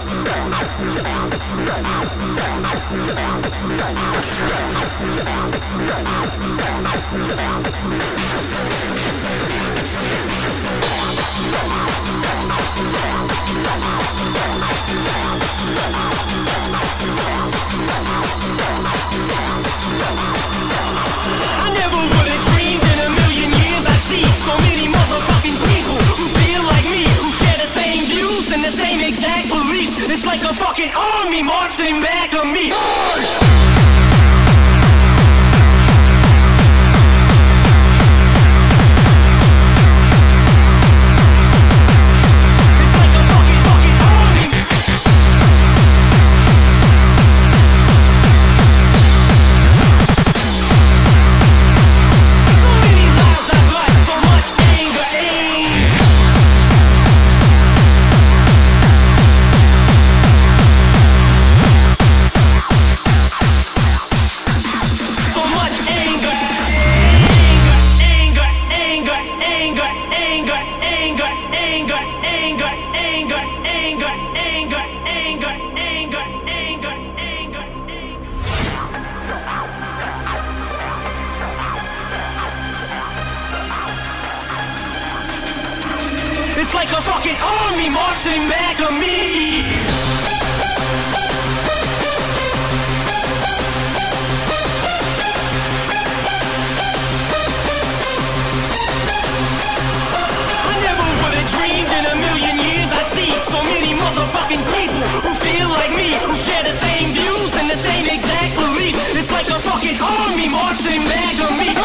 It's like a fucking army marching back of me. It's like a fucking army marching back of me. I never would have dreamed in a million years I'd see so many motherfucking people who feel like me, who share the same views and the same exact beliefs. It's like a fucking army marching back of me.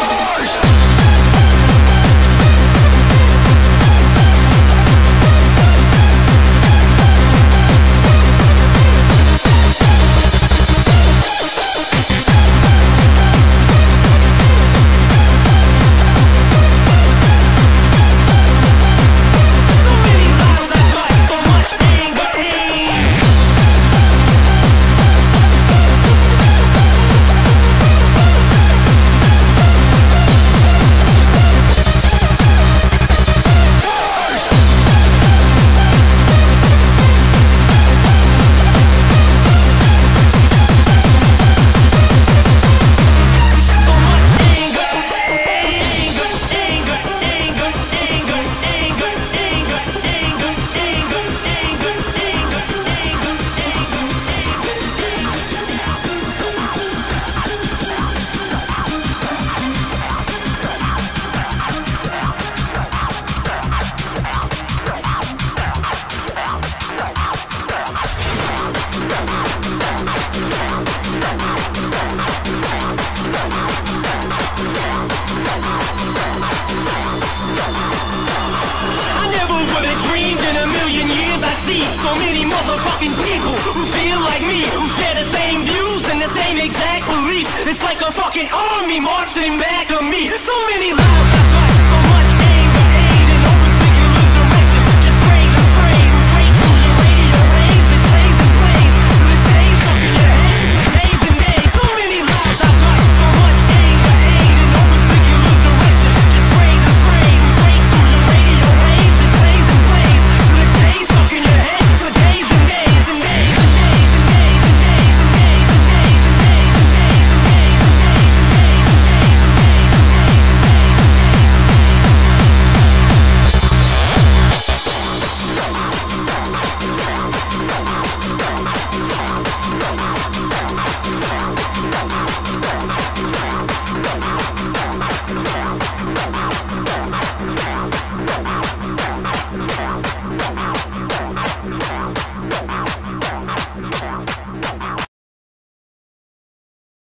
So many motherfucking people who feel like me, who share the same views and the same exact beliefs. It's like a fucking army marching back of me. So many lives